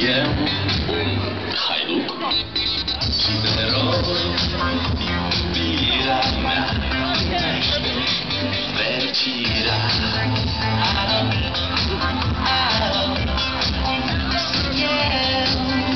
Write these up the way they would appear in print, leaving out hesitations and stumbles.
E un haiduc chideros, iubirea mea numește fericirea. Sunt eu,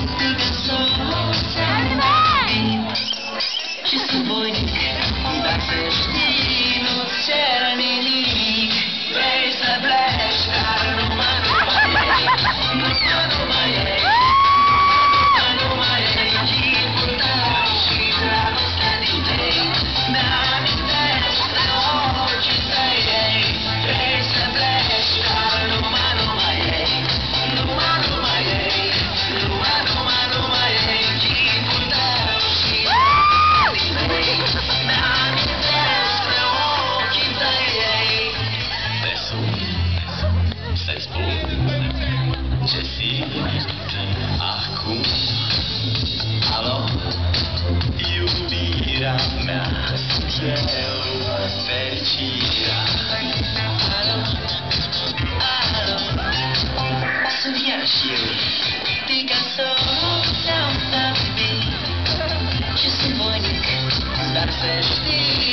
și sunt voinic, dar să știi, nu-ți cer nimic. Vrei să pleci, dar numai ei, numai ei, numai ei, chipul tău și dragostea din tei. Mi-amintesc de ochii tăi ei. Vrei să pleci, dar numai ei, numai ei, numai ei, chipul tău și dragostea din tei. Mi-amintesc de ochii tăi ei. Te sun, să-ți spun ce simt acum. Alot, iubirea mea, sunt eu, fericirea. Alot, sunt iarăși eu, Picasso, te-am dat și sunt voinic, dar să știi.